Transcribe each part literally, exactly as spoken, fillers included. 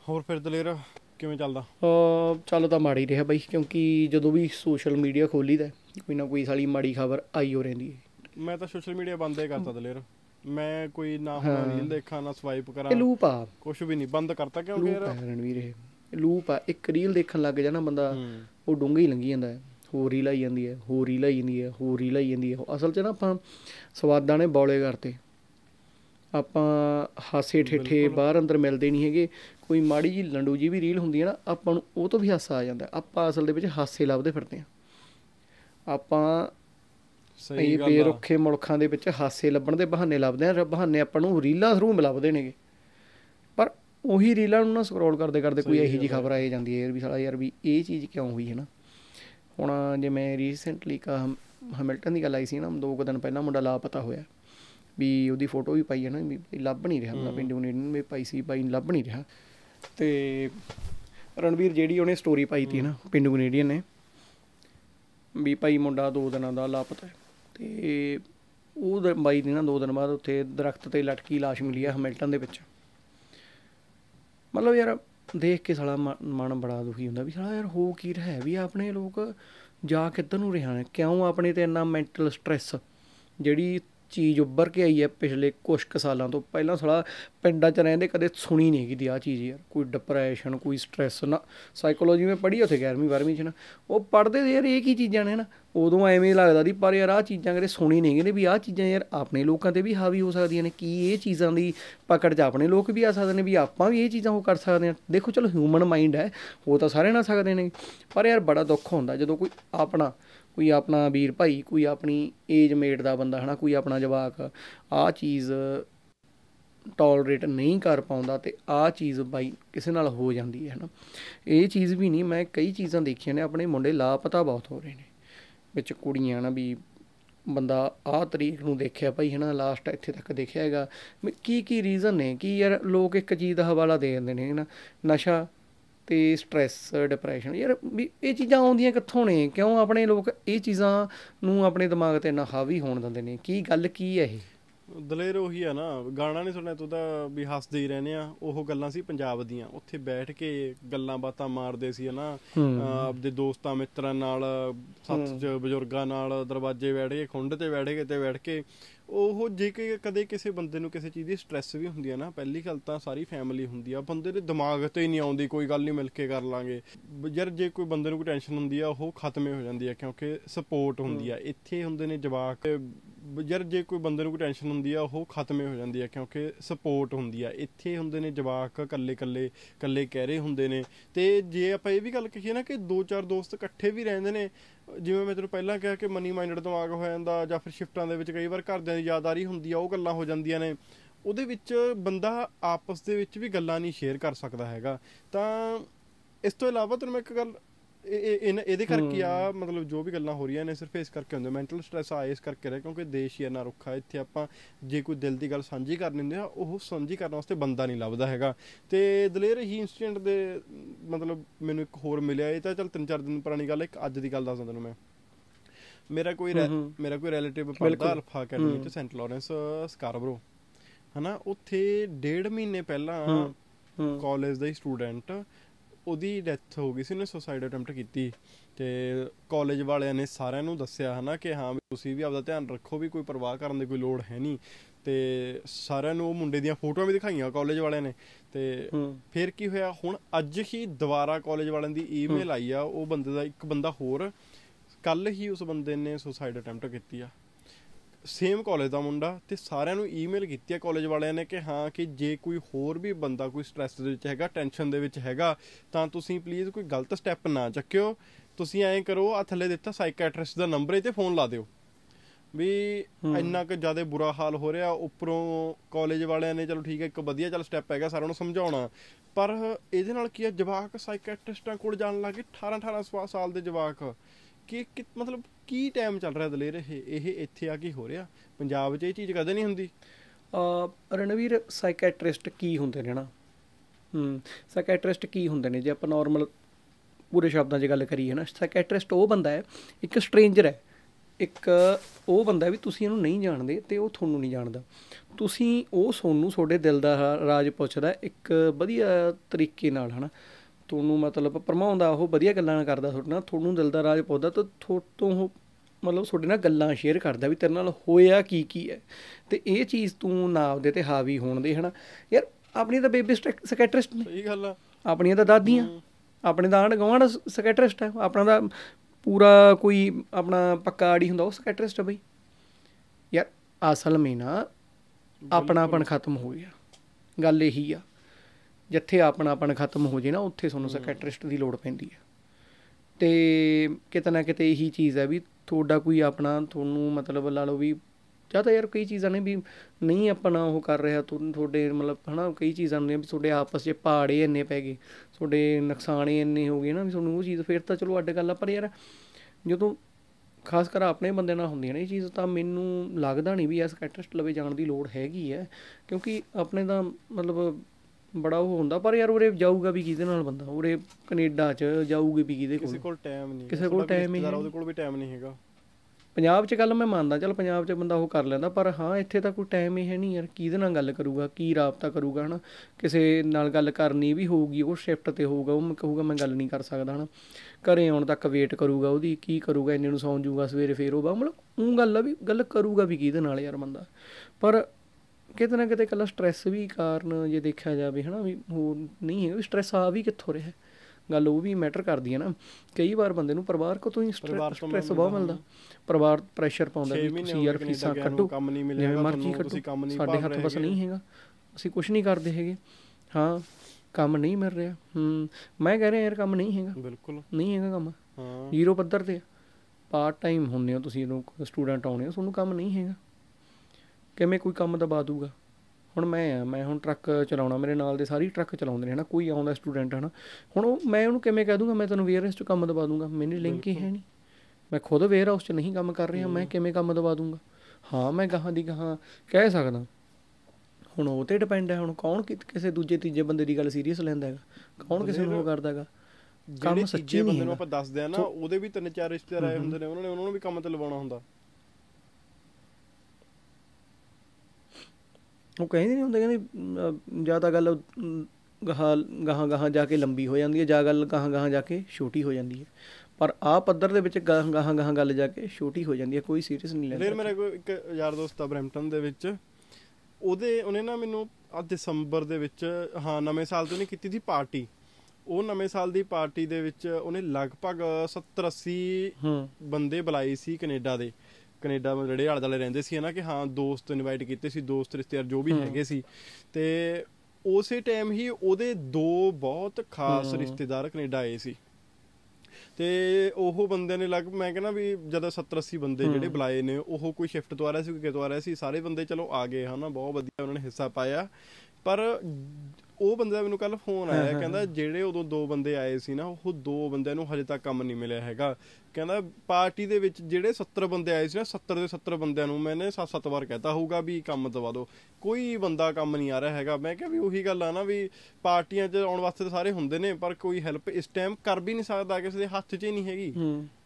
ਹੋਰ ਫਿਰ ਦਲੇਰ ਕਿਵੇਂ ਚੱਲਦਾ? ਚੱਲ ਤਾਂ ਮਾੜਾ ਹੀ ਰਿਹਾ ਬਾਈ, ਕਿਉਂਕਿ ਜਦੋਂ ਵੀ ਸੋਸ਼ਲ ਮੀਡੀਆ ਖੋਲੀ ਦਾ ਕੋਈ ਨਾ ਕੋਈ ਸਾਲੀ ਮਾੜੀ ਖਬਰ ਆਈ ਹੋ ਰਹਿੰਦੀ ਹੈ। ਮੈਂ ਤਾਂ ਸੋਸ਼ਲ ਮੀਡੀਆ ਬੰਦ ਹੀ ਕਰਤਾ ਦਲੇਰ। ਮੈਂ ਕੋਈ ਨਾ ਹੁਣ ਹਾਂ ਰੀਲ ਦੇਖਾਂ ਨਾ ਸਵਾਈਪ ਇਹ ਕਰਾਂ, ਲੂਪ ਆ, ਕੁਛ ਵੀ ਨਹੀਂ, ਬੰਦ ਕਰਤਾ ਕਿਉਂਕਿ ਲੂਪ ਯਾਰ। ਆ ਰਣਵੀਰ, ਇਹ ਲੂਪ ਆ। ਇੱਕ ਰੀਲ ਦੇਖਣ ਲੱਗ ਜਾ ਨਾ ਬੰਦਾ, ਹੂੰ ਉਹ ਡੂੰਘੇ ਹੀ ਲੰਘੀ ਜਾਂਦਾ ਹੈ। ਹੋਰ ਰੀਲ ਆਈ ਜਾਂਦੀ ਹੈ, ਹੋਰ ਰੀਲ ਆਈ ਜਾਂਦੀ ਹੈ, ਹੋਰ ਰੀਲ ਆਈ ਜਾਂਦੀ ਹੈ। ਅਸਲ 'ਚ ਨਾ ਆਪਾਂ ਸਵਾਦਾਂ ਨੇ ਬੌਲੇ ਕਰਤੇ, ਆਪਾਂ ਹਾਸੇ ਠੇਠੇ ਬਿਲਕੁਲ। ਬਾਹਰ ਅੰਦਰ ਮਿਲਦੇ ਨਹੀਂ ਹੈਗੇ। ਕੋਈ ਮਾੜੀ ਜਿਹੀ ਲੰਡੂ ਜੀ ਵੀ ਰੀਲ ਹੁੰਦੀ ਹੈ ਨਾ, ਆਪਾਂ ਨੂੰ ਉਹ ਤੋਂ ਵੀ ਹਾਸਾ ਆ ਜਾਂਦਾ। ਆਪਾਂ ਅਸਲ ਦੇ ਵਿੱਚ ਹਾਸੇ ਲੱਭਦੇ ਫਿਰਦੇ ਹਾਂ। ਆਪਾਂ ਸਹੀ ਇਹ ਗੱਲ ਆ। ਬੇਰੁੱਖੇ ਮੁਲਕਾਂ ਦੇ ਵਿੱਚ ਹਾਸੇ ਲੱਭਣ ਦੇ ਬਹਾਨੇ ਲੱਭਦੇ ਹਾਂ। ਬਹਾਨੇ ਆਪਾਂ ਨੂੰ ਰੀਲਾਂ ਥਰੂ ਲੱਭਦੇ ਨੇਗੇ, ਪਰ ਉਹੀ ਰੀਲਾਂ ਨੂੰ ਨਾ ਸਕਰੋਲ ਕਰਦੇ ਕਰਦੇ ਕੋਈ ਇਹੋ ਜਿਹੀ ਖਬਰ ਆ ਜਾਂਦੀ ਹੈ ਯਾਰ ਵੀ ਸਾਲਾ ਯਾਰ ਵੀ ਇਹ ਚੀਜ਼ ਕਿਉਂ ਹੋਈ ਹੈ ਨਾ। ਹੁਣ ਜਿਵੇਂ ਰੀਸੈਂਟਲੀ ਇੱਕ ਹੈਮਿਲਟਨ ਦੀ ਗੱਲ ਆਈ ਸੀ ਨਾ, ਦੋ ਕੁ ਦਿਨ ਪਹਿਲਾਂ ਮੁੰਡਾ ਲਾਪਤਾ ਹੋਇਆ, ਵੀ ਉਹਦੀ ਫੋਟੋ ਵੀ ਪਾਈ ਹੈ ਨਾ, ਵੀ ਲੱਭ ਨਹੀਂ ਰਿਹਾ ਬੰਦਾ। ਪਿੰਡੂ ਨੇ ਵੀ ਪਾਈ ਸੀ, ਬਾਈ ਲੱਭ ਨਹੀਂ ਰਿਹਾ। ਅਤੇ ਰਣਵੀਰ ਜਿਹੜੀ ਉਹਨੇ ਸਟੋਰੀ ਪਾਈ ਤੀ ਨਾ ਪਿੰਡੂ ਕਨੇਡੀਅਨ ਨੇ, ਵੀ ਭਾਈ ਮੁੰਡਾ ਦੋ ਦਿਨਾਂ ਦਾ ਲਾਪਤਾ। ਅਤੇ ਉਹ ਬਾਈ ਦੀ ਨਾ ਦੋ ਦਿਨ ਬਾਅਦ ਉੱਥੇ ਦਰਖਤ 'ਤੇ ਲਟਕੀ ਲਾਸ਼ ਮਿਲੀ ਆ ਹੈਮਿਲਟਨ ਦੇ ਵਿੱਚ। ਮਤਲਬ ਯਾਰ ਦੇਖ ਕੇ ਸਾਲਾ ਮ ਮਨ ਬੜਾ ਦੁਖੀ ਹੁੰਦਾ ਵੀ ਸਾਲਾ ਯਾਰ ਹੋ ਕੀ ਰਿਹਾ, ਵੀ ਆਪਣੇ ਲੋਕ ਜਾ ਕਿੱਧਰ ਨੂੰ ਰਹੇ ਨੇ, ਕਿਉਂ ਆਪਣੇ 'ਤੇ ਇੰਨਾ ਮੈਂਟਲ ਸਟਰੈਸ। ਜਿਹੜੀ ਚੀਜ਼ ਉੱਭਰ ਕੇ ਆਈ ਹੈ ਪਿਛਲੇ ਕੁਛ ਕੁ ਸਾਲਾਂ ਤੋਂ, ਪਹਿਲਾਂ ਸਾਲਾ ਪਿੰਡਾਂ 'ਚ ਰਹਿੰਦੇ ਕਦੇ ਸੁਣੀ ਨਹੀਂ ਹੈਗੀ ਆਹ ਚੀਜ਼ ਯਾਰ। ਕੋਈ ਡਿਪਰੈਸ਼ਨ, ਕੋਈ ਸਟਰੈਸ ਨਾ। ਸਾਈਕੋਲੋਜੀ ਮੈਂ ਪੜ੍ਹੀ ਉੱਥੇ ਗਿਆਰਵੀਂ ਬਾਰ੍ਹਵੀਂ 'ਚ ਨਾ, ਉਹ ਪੜ੍ਹਦੇ ਯਾਰ ਇਹ ਕੀ ਚੀਜ਼ਾਂ ਨੇ ਨਾ, ਉਦੋਂ ਐਵੇਂ ਲੱਗਦਾ ਸੀ। ਪਰ ਯਾਰ ਆਹ ਚੀਜ਼ਾਂ ਕਦੇ ਸੁਣੀ ਨਹੀਂ ਹੈਗੀ ਨੇ, ਵੀ ਆਹ ਚੀਜ਼ਾਂ ਯਾਰ ਆਪਣੇ ਲੋਕਾਂ 'ਤੇ ਵੀ ਹਾਵੀ ਹੋ ਸਕਦੀਆਂ ਨੇ। ਕੀ ਇਹ ਚੀਜ਼ਾਂ ਦੀ ਪਕੜ 'ਚ ਆਪਣੇ ਲੋਕ ਵੀ ਆ ਸਕਦੇ ਨੇ, ਵੀ ਆਪਾਂ ਵੀ ਇਹ ਚੀਜ਼ਾਂ ਉਹ ਕਰ ਸਕਦੇ ਹਾਂ। ਦੇਖੋ ਚਲੋ ਹਿਊਮਨ ਮਾਈਂਡ ਹੈ, ਉਹ ਤਾਂ ਸਾਰੇ ਨਾ ਸਕਦੇ ਨੇ, ਪਰ ਯਾਰ ਬੜਾ ਦੁੱਖ ਹੁੰਦਾ ਜਦੋਂ ਕੋਈ ਆਪਣਾ ਕੋਈ ਆਪਣਾ ਵੀਰ ਭਾਈ, ਕੋਈ ਆਪਣੀ ਏਜ ਮੇਟ ਦਾ ਬੰਦਾ ਹੈ ਨਾ, ਕੋਈ ਆਪਣਾ ਜਵਾਕ ਆਹ ਚੀਜ਼ ਟੋਲਰੇਟ ਨਹੀਂ ਕਰ ਪਾਉਂਦਾ, ਅਤੇ ਆਹ ਚੀਜ਼ ਬਾਈ ਕਿਸੇ ਨਾਲ ਹੋ ਜਾਂਦੀ ਹੈ ਨਾ। ਇਹ ਚੀਜ਼ ਵੀ ਨਹੀਂ, ਮੈਂ ਕਈ ਚੀਜ਼ਾਂ ਦੇਖੀਆਂ ਨੇ, ਆਪਣੇ ਮੁੰਡੇ ਲਾਪਤਾ ਬਹੁਤ ਹੋ ਰਹੇ ਨੇ ਵਿੱਚ ਕੁੜੀਆਂ ਨਾ, ਵੀ ਬੰਦਾ ਆਹ ਤਰੀਕ ਨੂੰ ਦੇਖਿਆ ਭਾਈ ਹੈ ਨਾ, ਲਾਸਟ ਇੱਥੇ ਤੱਕ ਦੇਖਿਆ ਹੈਗਾ। ਕੀ ਕੀ ਰੀਜ਼ਨ ਨੇ, ਕੀ ਯਾਰ ਲੋਕ ਇੱਕ ਚੀਜ਼ ਦਾ ਹਵਾਲਾ ਦੇ ਦਿੰਦੇ ਨੇ ਹੈ ਨਾ, ਨਸ਼ਾ ਅਤੇ ਸਟਰੈਸ, ਡਿਪਰੈਸ਼ਨ। ਯਾਰ ਵੀ ਇਹ ਚੀਜ਼ਾਂ ਆਉਂਦੀਆਂ ਕਿੱਥੋਂ ਨੇ, ਕਿਉਂ ਆਪਣੇ ਲੋਕ ਇਹ ਚੀਜ਼ਾਂ ਨੂੰ ਆਪਣੇ ਦਿਮਾਗ 'ਤੇ ਇੰਨਾ ਹਾਵੀ ਹੋਣ ਦਿੰਦੇ ਨੇ? ਕੀ ਗੱਲ ਕੀ ਹੈ ਇਹ ਦਲੇਰ? ਉਹੀ ਆ ਨਾ, ਗਾਣਾ ਨਹੀਂ ਸੁਣਿਆ ਤੂੰ ਤਾਂ ਵੀ ਹੱਸਦੇ ਹੀ ਰਹਿੰਦੇ ਆ। ਉਹ ਗੱਲਾਂ ਸੀ ਪੰਜਾਬ ਦੀਆਂ, ਉੱਥੇ ਬੈਠ ਕੇ ਗੱਲਾਂ ਬਾਤਾਂ ਮਾਰਦੇ ਸੀ ਹੈ ਨਾ, ਆਪਦੇ ਦੋਸਤਾਂ ਮਿੱਤਰਾਂ ਨਾਲ, ਸੱਥ 'ਚ ਬਜ਼ੁਰਗਾਂ ਨਾਲ, ਦਰਵਾਜ਼ੇ ਬੈਠ ਕੇ, ਖੁੰਡ 'ਤੇ ਬੈਠ ਕੇ ਤੇ ਬੈਠ ਕੇ ਉਹ ਜੇ ਕਿ ਕਦੇ ਕਿਸੇ ਬੰਦੇ ਨੂੰ ਕਿਸੇ ਚੀਜ਼ ਦੀ ਸਟਰੈਸ ਵੀ ਹੁੰਦੀ ਹੈ ਨਾ, ਪਹਿਲੀ ਗੱਲ ਤਾਂ ਸਾਰੀ ਫੈਮਿਲੀ ਹੁੰਦੀ ਆ, ਬੰਦੇ ਦੇ ਦਿਮਾਗ 'ਤੇ ਹੀ ਨਹੀਂ ਆਉਂਦੀ ਕੋਈ ਗੱਲ ਨਹੀਂ, ਮਿਲ ਕੇ ਕਰ ਲਾਂਗੇ ਯਾਰ। ਜੇ ਕੋਈ ਬੰਦੇ ਨੂੰ ਕੋਈ ਟੈਨਸ਼ਨ ਹੁੰਦੀ ਆ ਉਹ ਖਤਮ ਹੋ ਜਾਂਦੀ ਆ, ਕਿਉਂਕਿ ਸਪੋਰਟ ਹੁੰਦੀ ਆ। ਇੱਥੇ ਹੁੰਦੇ ਨੇ ਜਵਾਕ ਯਾਰ, ਜੇ ਕੋਈ ਬੰਦੇ ਨੂੰ ਕੋਈ ਟੈਨਸ਼ਨ ਹੁੰਦੀ ਆ ਉਹ ਖਤਮ ਹੋ ਜਾਂਦੀ ਆ, ਕਿਉਂਕਿ ਸਪੋਰਟ ਹੁੰਦੀ ਆ। ਇੱਥੇ ਹੁੰਦੇ ਨੇ ਜਵਾਕ ਇਕੱਲੇ ਇਕੱਲੇ ਇਕੱਲੇ ਕਹਿ ਰਹੇ ਹੁੰਦੇ ਨੇ। ਅਤੇ ਜੇ ਆਪਾਂ ਇਹ ਵੀ ਗੱਲ ਕਹੀਏ ਨਾ ਕਿ ਦੋ ਚਾਰ ਦੋਸਤ ਇਕੱਠੇ ਵੀ ਰਹਿੰਦੇ ਨੇ, ਜਿਵੇਂ ਮੈਂ ਤੈਨੂੰ ਪਹਿਲਾਂ ਕਿਹਾ ਕਿ ਮਨੀ ਮਾਈਂਡਡ ਦਿਮਾਗ ਹੋ ਜਾਂਦਾ, ਜਾਂ ਫਿਰ ਸ਼ਿਫਟਾਂ ਦੇ ਵਿੱਚ ਕਈ ਵਾਰ ਘਰਦਿਆਂ ਦੀ ਯਾਦਦਾਰੀ ਹੁੰਦੀ ਆ, ਉਹ ਗੱਲਾਂ ਹੋ ਜਾਂਦੀਆਂ ਨੇ। ਉਹਦੇ ਵਿੱਚ ਬੰਦਾ ਆਪਸ ਦੇ ਵਿੱਚ ਵੀ ਗੱਲਾਂ ਨਹੀਂ ਸ਼ੇਅਰ ਕਰ ਸਕਦਾ ਹੈਗਾ। ਤਾਂ ਇਸ ਤੋਂ ਇਲਾਵਾ ਤੈਨੂੰ ਮੈਂ ਇੱਕ ਗੱਲ ਇਹ ਇਹਦੇ ਕਰਕੇ ਆ, ਮਤਲਬ ਜੋ ਵੀ ਗੱਲਾਂ ਹੋ ਰਹੀਆਂ ਨੇ ਸਿਰਫ ਇਸ ਕਰਕੇ ਹੁੰਦੇ, ਮੈਂਟਲ ਸਟਰੈਸ ਆ ਇਸ ਕਰਕੇ ਰਿਹਾ ਕਿਉਂਕਿ ਦੇਸ਼ ਹੀ ਇੰਨਾ ਰੁੱਖਾ। ਇੱਥੇ ਆਪਾਂ ਜੇ ਕੋਈ ਦਿਲ ਦੀ ਗੱਲ ਸਾਂਝੀ ਕਰਨੀ ਹੁੰਦੀ ਆ, ਉਹ ਸਾਂਝੀ ਕਰਨ ਵਾਸਤੇ ਬੰਦਾ ਨਹੀਂ ਲੱਭਦਾ ਹੈਗਾ। ਅਤੇ ਦਲੇਰ ਹੀ ਇੰਸੀਡੈਂਟ ਦੇ ਮਤਲਬ ਮੈਨੂੰ ਇੱਕ ਹੋਰ ਮਿਲਿਆ, ਇਹ ਤਾਂ ਚੱਲ ਤਿੰਨ ਚਾਰ ਦਿਨ ਪੁਰਾਣੀ ਗੱਲ, ਇੱਕ ਅੱਜ ਦੀ ਗੱਲ ਦੱਸਦਾ ਤੈਨੂੰ ਮੈਂ। ਮੇਰਾ ਕੋਈ ਮੇਰਾ ਕੋਈ ਰਿਲੇਟਿਵ ਪੜ੍ਹਦਾ ਅਲਫਾ ਅਕੈਡਮੀ 'ਚ, ਸੈਂਟ ਲੋਰੈਂਸ ਸਕਾਰਬਰੋ ਹੈ ਨਾ। ਉੱਥੇ ਡੇਢ ਮਹੀਨੇ ਪਹਿਲਾਂ ਕਾਲਜ ਦਾ ਹੀ ਸਟੂਡੈਂਟ, ਉਹਦੀ ਡੈਥ ਹੋ ਗਈ ਸੀ, ਉਹਨੇ ਸੁਸਾਈਡ ਅਟੈਂਪਟ ਕੀਤੀ। ਅਤੇ ਕਾਲਜ ਵਾਲਿਆਂ ਨੇ ਸਾਰਿਆਂ ਨੂੰ ਦੱਸਿਆ ਹੈ ਨਾ ਕਿ ਹਾਂ ਵੀ ਤੁਸੀਂ ਵੀ ਆਪਦਾ ਧਿਆਨ ਰੱਖੋ, ਵੀ ਕੋਈ ਪਰਵਾਹ ਕਰਨ ਦੀ ਕੋਈ ਲੋੜ ਹੈ ਨਹੀਂ। ਅਤੇ ਸਾਰਿਆਂ ਨੂੰ ਉਹ ਮੁੰਡੇ ਦੀਆਂ ਫੋਟੋਆਂ ਵੀ ਦਿਖਾਈਆਂ ਕਾਲਜ ਵਾਲਿਆਂ ਨੇ। ਅਤੇ ਫਿਰ ਕੀ ਹੋਇਆ, ਹੁਣ ਅੱਜ ਹੀ ਦੁਬਾਰਾ ਕਾਲਜ ਵਾਲਿਆਂ ਦੀ ਈਮੇਲ ਆਈ ਆ, ਉਹ ਬੰਦੇ ਦਾ ਇੱਕ ਬੰਦਾ ਹੋਰ, ਕੱਲ੍ਹ ਹੀ ਉਸ ਬੰਦੇ ਨੇ ਸੁਸਾਈਡ ਅਟੈਂਪਟ ਕੀਤੀ ਆ, ਸੇਮ ਕਾਲਜ ਦਾ ਮੁੰਡਾ। ਅਤੇ ਸਾਰਿਆਂ ਨੂੰ ਈਮੇਲ ਕੀਤੀ ਆ ਕਾਲਜ ਵਾਲਿਆਂ ਨੇ ਕਿ ਹਾਂ ਕਿ ਜੇ ਕੋਈ ਹੋਰ ਵੀ ਬੰਦਾ ਕੋਈ ਸਟਰੈਸ ਦੇ ਵਿੱਚ ਹੈਗਾ, ਟੈਨਸ਼ਨ ਦੇ ਵਿੱਚ ਹੈਗਾ, ਤਾਂ ਤੁਸੀਂ ਪਲੀਜ਼ ਕੋਈ ਗਲਤ ਸਟੈਪ ਨਾ ਚੱਕਿਓ। ਤੁਸੀਂ ਐਂ ਕਰੋ, ਆਹ ਥੱਲੇ ਦਿੱਤਾ ਸਾਈਕੈਟਰਿਸਟ ਦਾ ਨੰਬਰ, ਇਹ 'ਤੇ ਫੋਨ ਲਾ ਦਿਓ। ਵੀ ਇੰਨਾ ਕੁ ਜ਼ਿਆਦਾ ਬੁਰਾ ਹਾਲ ਹੋ ਰਿਹਾ। ਉੱਪਰੋਂ ਕਾਲਜ ਵਾਲਿਆਂ ਨੇ ਚਲੋ ਠੀਕ ਹੈ, ਇੱਕ ਵਧੀਆ ਚੱਲ ਸਟੈਪ ਹੈਗਾ ਸਾਰਿਆਂ ਨੂੰ ਸਮਝਾਉਣਾ, ਪਰ ਇਹਦੇ ਨਾਲ ਕੀ ਆ, ਜਵਾਕ ਸਾਈਕੈਟਰਿਸਟਾਂ ਕੋਲ ਜਾਣ ਲੱਗ ਗਏ, ਅਠਾਰਾਂ ਅਠਾਰਾਂ ਸਾਲ ਦੇ ਜਵਾਕ। ਕਿ ਮਤਲਬ ਕੀ ਟਾਈਮ ਚੱਲ ਰਿਹਾ ਦਲੇਰ? ਇਹ ਇਹ ਇੱਥੇ ਆ ਕੀ ਹੋ ਰਿਹਾ? ਪੰਜਾਬ 'ਚ ਇਹ ਚੀਜ਼ ਕਦੇ ਨਹੀਂ ਹੁੰਦੀ। ਰਣਵੀਰ ਸਾਈਕੈਟਰਿਸਟ ਕੀ ਹੁੰਦੇ ਨੇ ਨਾ, ਸਾਈਕੈਟਰਿਸਟ ਕੀ ਹੁੰਦੇ ਨੇ ਜੇ ਆਪਾਂ ਨੋਰਮਲ ਪੂਰੇ ਸ਼ਬਦਾਂ 'ਚ ਗੱਲ ਕਰੀਏ ਨਾ, ਸਾਈਕੈਟਰਿਸਟ ਉਹ ਬੰਦਾ ਹੈ, ਇੱਕ ਸਟਰੇਂਜਰ ਹੈ ਇੱਕ ਉਹ ਬੰਦਾ ਵੀ ਤੁਸੀਂ ਇਹਨੂੰ ਨਹੀਂ ਜਾਣਦੇ ਅਤੇ ਉਹ ਤੁਹਾਨੂੰ ਨਹੀਂ ਜਾਣਦਾ, ਤੁਸੀਂ ਉਹ ਤੁਹਾਨੂੰ ਤੁਹਾਡੇ ਦਿਲ ਦਾ ਰਾਜ ਪੁੱਛਦਾ ਇੱਕ ਵਧੀਆ ਤਰੀਕੇ ਨਾਲ, ਹੈ ਨਾ, ਤੁਹਾਨੂੰ ਮਤਲਬ ਭਰਮਾਉਂਦਾ, ਉਹ ਵਧੀਆ ਗੱਲਾਂ ਕਰਦਾ ਤੁਹਾਡੇ ਨਾਲ, ਤੁਹਾਨੂੰ ਦਿਲ ਦਾ ਰਾਜ ਪੁੱਛਦਾ ਤਾਂ ਤੁਹਾਡੇ ਉਹ ਮਤਲਬ ਤੁਹਾਡੇ ਨਾਲ ਗੱਲਾਂ ਸ਼ੇਅਰ ਕਰਦਾ ਵੀ ਤੇਰੇ ਨਾਲ ਹੋਇਆ ਕੀ ਕੀ ਹੈ, ਅਤੇ ਇਹ ਚੀਜ਼ ਤੂੰ ਨਾ ਆਪਦੇ 'ਤੇ ਹਾਵੀ ਹੋਣ ਦੇ, ਹੈ ਨਾ। ਯਾਰ ਆਪਣੀਆਂ ਤਾਂ ਬੇਬੀ ਸਕੈਟਰਿਸਟ ਨੇ, ਸਹੀ ਗੱਲ ਆ, ਆਪਣੀਆਂ ਤਾਂ ਦਾਦੀਆਂ, ਆਪਣੇ ਤਾਂ ਆਂਢ ਗੁਆਂਢ ਸਕੈਟਰਿਸਟ ਹੈ, ਆਪਣਾ ਤਾਂ ਪੂਰਾ ਕੋਈ ਆਪਣਾ ਪੱਕਾ ਆੜੀ ਹੁੰਦਾ ਉਹ ਸਕੈਟਰਿਸਟ ਹੈ ਬਈ। ਯਾਰ ਅਸਲ ਮੇ ਨਾ ਆਪਣਾਪਣ ਖਤਮ ਹੋ ਗਿਆ, ਗੱਲ ਇਹੀ ਆ। ਜਿੱਥੇ ਆਪਣਾਪਣ ਖਤਮ ਹੋ ਜੇ ਨਾ ਉੱਥੇ ਤੁਹਾਨੂੰ ਸਕੈਟਰਿਸਟ ਦੀ ਲੋੜ ਪੈਂਦੀ ਹੈ। ਅਤੇ ਕਿਤੇ ਨਾ ਕਿਤੇ ਇਹੀ ਚੀਜ਼ ਹੈ ਵੀ ਤੁਹਾਡਾ ਕੋਈ ਆਪਣਾ ਤੁਹਾਨੂੰ ਮਤਲਬ ਲਾ ਲਓ ਵੀ ਜਾਂ ਤਾਂ ਯਾਰ ਕਈ ਚੀਜ਼ਾਂ ਨੇ ਵੀ ਨਹੀਂ ਆਪਣਾ ਉਹ ਕਰ ਰਿਹਾ ਤੁਹਾਨੂੰ, ਤੁਹਾਡੇ ਮਤਲਬ ਹੈ ਨਾ, ਕਈ ਚੀਜ਼ਾਂ ਹੁੰਦੀਆਂ ਵੀ ਤੁਹਾਡੇ ਆਪਸ 'ਚ ਪਹਾੜੇ ਇੰਨੇ ਪੈ ਗਏ, ਤੁਹਾਡੇ ਨੁਕਸਾਨੇ ਇੰਨੇ ਹੋ ਗਏ ਨਾ ਵੀ ਤੁਹਾਨੂੰ ਉਹ ਚੀਜ਼, ਫਿਰ ਤਾਂ ਚਲੋ ਅੱਡ ਗੱਲ ਆ। ਪਰ ਯਾਰ ਜਦੋਂ ਖਾਸ ਕਰ ਆਪਣੇ ਬੰਦੇ ਨਾਲ ਹੁੰਦੀਆਂ ਨੇ ਇਹ ਚੀਜ਼, ਤਾਂ ਮੈਨੂੰ ਲੱਗਦਾ ਨਹੀਂ ਵੀ ਇਹ ਸਕੈਟਰਿਸਟ ਲਵੇ ਜਾਣ ਦੀ ਲੋੜ ਹੈਗੀ ਹੈ, ਕਿਉਂਕਿ ਆਪਣੇ ਦਾ ਮਤਲਬ ਬੜਾ ਉਹ ਹੁੰਦਾ। ਪਰ ਯਾਰ ਉਰੇ ਜਾਊਗਾ ਵੀ ਕਿਹਦੇ ਨਾਲ ਬੰਦਾ, ਉਰੇ ਕੈਨੇਡਾ 'ਚ ਜਾਊਗੀ ਵੀ ਕਿਹਦੇ ਕੋਲ, ਕਿਸੇ ਕੋਲ ਟਾਈਮ ਨਹੀਂ, ਕਿਸੇ ਕੋਲ ਟਾਈਮ ਹੀ, ਉਹਦੇ ਕੋਲ ਵੀ ਟਾਈਮ ਨਹੀਂ ਹੈਗਾ। ਪੰਜਾਬ 'ਚ ਗੱਲ ਮੈਂ ਮੰਨਦਾ, ਚੱਲ ਪੰਜਾਬ 'ਚ ਬੰਦਾ ਉਹ ਕਰ ਲੈਂਦਾ, ਪਰ ਹਾਂ ਇੱਥੇ ਤਾਂ ਕੋਈ ਟਾਈਮ ਹੀ ਹੈ ਨਹੀਂ ਯਾਰ, ਕਿਹਦੇ ਨਾਲ ਗੱਲ ਕਰੂਗਾ, ਕੀ ਰਾਬਤਾ ਕਰੂਗਾ, ਹੈ ਨਾ। ਕਿਸੇ ਨਾਲ ਗੱਲ ਕਰਨੀ ਵੀ ਹੋਊਗੀ ਉਹ ਸ਼ਿਫਟ 'ਤੇ ਹੋਊਗਾ, ਉਹ ਕਹੂਗਾ ਮੈਂ ਗੱਲ ਨਹੀਂ ਕਰ ਸਕਦਾ, ਹੈ ਨਾ। ਘਰ ਆਉਣ ਤੱਕ ਵੇਟ ਕਰੂਗਾ ਉਹਦੀ, ਕੀ ਕਰੂਗਾ, ਇੰਨੇ ਨੂੰ ਸੌਂ ਜੂਗਾ, ਸਵੇਰੇ ਫਿਰ ਉਹ ਬਾ ਮਤਲਬ ਉਹ ਗੱਲ ਆ ਵੀ ਗੱਲ ਕਰੂਗਾ ਵੀ ਕਿਹਦੇ ਨਾਲ ਯਾਰ ਬੰਦਾ। ਪਰ ਕਿਤੇ ਨਾ ਕਿਤੇ ਇਕੱਲਾ ਸਟਰੈਸ ਵੀ ਕਾਰਨ ਜੇ ਦੇਖਿਆ ਜਾਵੇ, ਹੈ ਨਾ, ਵੀ ਹੋਰ ਨਹੀਂ ਹੈਗਾ ਵੀ ਸਟਰੈਸ ਆ ਵੀ ਕਿੱਥੋਂ ਰਿਹਾ, ਗੱਲ ਉਹ ਵੀ ਮੈਟਰ ਕਰਦੀ ਹੈ ਨਾ। ਕਈ ਵਾਰ ਬੰਦੇ ਨੂੰ ਪਰਿਵਾਰ ਕੋਲ ਤੋਂ ਹੀ ਸਟਰੈਸ ਬਹੁਤ ਮਿਲਦਾ, ਪਰਿਵਾਰ ਪ੍ਰੈਸ਼ਰ ਪਾਉਂਦਾ ਵੀ ਤੁਸੀਂ ਯਾਰ ਫੀਸਾਂ ਕੱਢੋ, ਜਿਵੇਂ ਮਰਜ਼ੀ ਕੱਢੋ, ਸਾਡੇ ਹੱਥ ਬਸ ਨਹੀਂ ਹੈਗਾ, ਅਸੀਂ ਕੁਛ ਨਹੀਂ ਕਰਦੇ ਹੈਗੇ, ਹਾਂ ਕੰਮ ਨਹੀਂ ਮਿਲ ਰਿਹਾ, ਹੂੰ ਮੈਂ ਕਹਿ ਰਿਹਾ ਯਾਰ ਕੰਮ ਨਹੀਂ ਹੈਗਾ, ਬਿਲਕੁਲ ਨਹੀਂ ਹੈਗਾ ਕੰਮ, ਜ਼ੀਰੋ ਪੱਧਰ 'ਤੇ। ਪਾਰਟ ਟਾਈਮ ਹੁੰਦੇ ਹੋ ਤੁਸੀਂ, ਜਦੋਂ ਸਟੂਡੈਂਟ ਆਉਣੇ ਹੋ, ਤੁਹਾਨੂੰ ਕੰਮ ਨਹੀਂ ਹੈਗਾ, ਕਿਵੇਂ ਕੋਈ ਕੰਮ ਦਬਾ ਦੂਗਾ। ਹੁਣ ਮੈਂ ਆ, ਮੈਂ ਹੁਣ ਟਰੱਕ ਚਲਾਉਣਾ, ਮੇਰੇ ਨਾਲ ਦੇ ਸਾਰੇ ਟਰੱਕ ਚਲਾਉਂਦੇ ਨੇ, ਹੈ ਨਾ, ਕੋਈ ਆਉਂਦਾ ਸਟੂਡੈਂਟ, ਹੈ ਨਾ, ਹੁਣ ਉਹ ਮੈਂ ਉਹਨੂੰ ਕਿਵੇਂ ਕਹਿ ਦੂੰਗਾ ਮੈਂ ਤੈਨੂੰ ਵੇਅਰ ਹਾਊਸ 'ਚ ਕੰਮ ਦਵਾ ਦੂੰਗਾ, ਮੈਨੂੰ ਲਿੰਕ ਹੀ ਹੈ ਨਹੀਂ, ਮੈਂ ਖੁਦ ਵੇਅਰ ਹਾਊਸ 'ਚ ਨਹੀਂ ਕੰਮ ਕਰ ਰਿਹਾ, ਮੈਂ ਕਿਵੇਂ ਕੰਮ ਦਵਾ ਦੂੰਗਾ। ਹਾਂ ਮੈਂ ਗਾਹਾਂ ਦੀ ਗਾਹਾਂ ਕਹਿ ਸਕਦਾ, ਹੁਣ ਉਹ 'ਤੇ ਡਿਪੈਂਡ ਹੈ, ਹੁਣ ਕੌਣ ਕਿਸੇ ਦੂਜੇ ਤੀਜੇ ਬੰਦੇ ਦੀ ਗੱਲ ਸੀਰੀਅਸ ਲੈਂਦਾ ਹੈਗਾ, ਕੌਣ ਕਿਸੇ ਨੂੰ ਉਹ ਕਰਦਾ ਹੈਗਾ। ਕੰਮ ਸੱਚੀ ਬੰਦੇ ਨੂੰ ਆਪਾਂ ਦੱਸਦੇ ਆ ਨਾ, ਉਹਦੇ ਵੀ ਤਿੰਨ ਚਾਰ ਰਿਸ਼ਤੇਦਾਰ ਆਏ ਹੁੰਦੇ ਨੇ, ਉਹਨਾਂ ਨੇ ਉਹਨਾਂ ਨੂੰ ਵੀ ਕੰਮ 'ਤੇ ਲਵਾਉਣਾ ਹੁੰਦਾ। ਉਹ ਕਹਿੰਦੇ ਨਹੀਂ ਹੁੰਦੇ, ਕਹਿੰਦੇ ਜਾਂ ਤਾਂ ਗੱਲ ਗਾਹਾਂ ਗਾਹਾਂ ਗਾਹਾਂ ਜਾ ਕੇ ਲੰਬੀ ਹੋ ਜਾਂਦੀ ਹੈ, ਜਾਂ ਗੱਲ ਗਾਹਾਂ ਗਾਹਾਂ ਜਾ ਕੇ ਛੋਟੀ ਹੋ ਜਾਂਦੀ ਹੈ। ਪਰ ਆਹ ਪੱਧਰ ਦੇ ਵਿੱਚ ਗਾਹਾਂ ਗਾਹਾਂ ਗਾਹਾਂ ਗੱਲ ਜਾ ਕੇ ਛੋਟੀ ਹੋ ਜਾਂਦੀ ਹੈ, ਕੋਈ ਸੀਰੀਅਸ ਨਹੀਂ ਲੈਂਦਾ। ਫਿਰ ਮੇਰਾ ਕੋਈ ਇੱਕ ਯਾਰ ਦੋਸਤ ਆ ਬਰੈਂਪਟਨ ਦੇ ਵਿੱਚ, ਉਹਦੇ ਉਹਨੇ ਨਾ ਮੈਨੂੰ ਆਹ ਦਸੰਬਰ ਦੇ ਵਿੱਚ, ਹਾਂ ਨਵੇਂ ਸਾਲ ਤੋਂ ਉਹਨੇ ਕੀਤੀ ਸੀ ਪਾਰਟੀ। ਉਹ ਨਵੇਂ ਸਾਲ ਦੀ ਪਾਰਟੀ ਦੇ ਵਿੱਚ ਉਹਨੇ ਲਗਭਗ ਸੱਤਰ ਅੱਸੀ ਬੰਦੇ ਬੁਲਾਏ ਸੀ ਕੈਨੇਡਾ ਦੇ, ਕੈਨੇਡਾ ਜਿਹੜੇ ਆਲੇ ਦੁਆਲੇ ਰਹਿੰਦੇ ਸੀ, ਹੈ ਨਾ, ਕਿ ਹਾਂ ਦੋਸਤ ਇਨਵਾਈਟ ਕੀਤੇ ਸੀ, ਦੋਸਤ ਰਿਸ਼ਤੇਦਾਰ ਜੋ ਵੀ ਹੈਗੇ ਸੀ। ਅਤੇ ਉਸੇ ਟਾਈਮ ਹੀ ਉਹਦੇ ਦੋ ਬਹੁਤ ਖਾਸ ਰਿਸ਼ਤੇਦਾਰ ਕੈਨੇਡਾ ਆਏ ਸੀ, ਅਤੇ ਉਹ ਬੰਦੇ ਨੇ ਲਗ ਮੈਂ ਕਹਿੰਦਾ ਵੀ ਜਦੋਂ ਸੱਤਰ ਅੱਸੀ ਬੰਦੇ ਜਿਹੜੇ ਬੁਲਾਏ ਨੇ, ਉਹ ਕੋਈ ਸ਼ਿਫਟ ਤੋਂ ਆ ਰਿਹਾ ਸੀ, ਕੋਈ ਕਿਤੋਂ ਆ ਰਿਹਾ ਸੀ, ਸਾਰੇ ਬੰਦੇ ਚਲੋ ਆ ਗਏ, ਹੈ ਨਾ, ਬਹੁਤ ਵਧੀਆ ਉਹਨਾਂ ਨੇ ਹਿੱਸਾ ਪਾਇਆ। ਪਰ ਉਹ ਬੰਦੇ ਦਾ ਮੈਨੂੰ ਕੱਲ੍ਹ ਫੋਨ ਆਇਆ, ਕਹਿੰਦਾ ਜਿਹੜੇ ਉਦੋਂ ਦੋ ਬੰਦੇ ਆਏ ਸੀ ਨਾ, ਉਹ ਦੋ ਬੰਦਿਆਂ ਨੂੰ ਹਜੇ ਤੱਕ ਕੰਮ ਨਹੀਂ ਮਿਲਿਆ ਹੈਗਾ। ਕਹਿੰਦਾ ਪਾਰਟੀ ਦੇ ਵਿੱਚ ਜਿਹੜੇ ਸੱਤਰ ਬੰਦੇ ਆਏ ਸੀ ਨਾ, ਸੱਤਰ ਦੇ ਸੱਤਰ ਬੰਦਿਆਂ ਨੂੰ ਮੈਨੇ ਸੱਤ ਸੱਤ ਵਾਰ ਕਹਿਤਾ ਹੋਊਗਾ ਵੀ ਕੰਮ ਦਵਾ ਦਿਓ, ਕੋਈ ਬੰਦਾ ਕੰਮ ਨਹੀਂ ਆ ਰਿਹਾ ਹੈਗਾ। ਮੈਂ ਕਿਹਾ ਵੀ ਉਹੀ ਗੱਲ ਆ ਨਾ, ਵੀ ਪਾਰਟੀਆਂ 'ਚ ਆਉਣ ਵਾਸਤੇ ਤਾਂ ਸਾਰੇ ਹੁੰਦੇ ਨੇ, ਪਰ ਕੋਈ ਹੈਲਪ ਇਸ ਟਾਈਮ ਕਰ ਵੀ ਨਹੀਂ ਸਕਦਾ, ਕਿਸੇ ਦੇ ਹੱਥ 'ਚ ਹੀ ਨਹੀਂ ਹੈਗੀ।